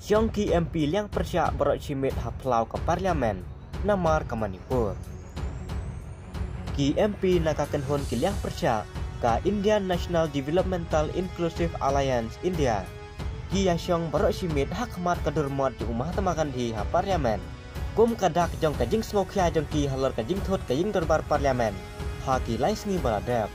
Siong ki MP Liang Persyak berok cimit haplau ke parlimen namar ke Manipur. Ki MP nakakan hon ki Liang Persyak ka Indian National Developmental Inclusive Alliance India. Ki Yasiong berok cimit hak mat kedurmot di umah temakan di ha parlimen. Kum kadak jong kajing smokia jong ki halor kajing thot kajing dorbar parlimen. Ha ki lais ni baladap.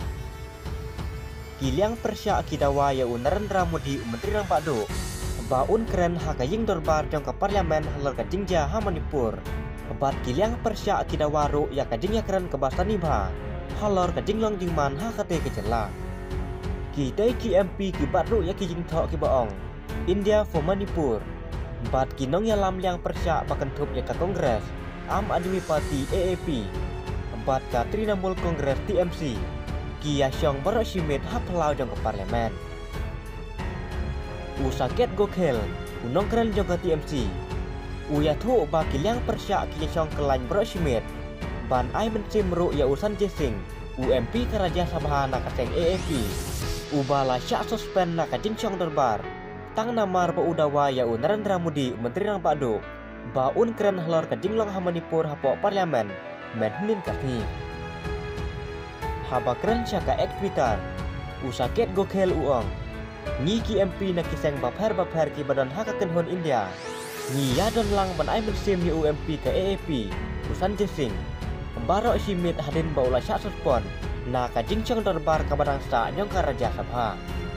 Ki Liang Persyak ki dawa ya Narendra Modi Menteri Rang Pakdo. Baun keren ha kajing dorbar jong ke parlimen halor kajing ja ha Manipur. Bat ki Liang Persyak ki dawa ru ya kajing ya keren ke Bastani Bha. Halor kajing long jingman ha kate kecela. Ki dai ki MP ki bat ru ya ki jing thok ki baong. India for Manipur. Bat ki nong ya lam Liang Persyak bakan thup ya ka Kongres. Am Admi Party AAP. Bat ka Trinamool Kongres TMC. Ki Yasiong berok simit ha pelau jong ke parlimen. Usaket gokhel unong keren jong ke TMC. Uya thu ba ki Liang Persyak ki Yasiong kelany berok simit. Ban ai mencim ru ya usan jesing. UMP ke Raja Sabha na kaseng AAP. Ubala syak suspend na kajing siong dorbar. Tang namar ba udawa ya Narendra Modi Menteri Rang Pakdo. Baun keren halor kajing long ha Manipur hapok parlimen. Menhin kasni. Haba keren syaka ek Twitter. Usaket gokhel uong. Ngi ki MP na kiseng bapher ki badan hakaken hon India. Ngi ya don lang ban ai mensim ni UMP ke AAP. Usan jesing. Barok simit hadin baula syak suspon. Na kajing chong dorbar ka badang sa nyong ka Raja Sabha.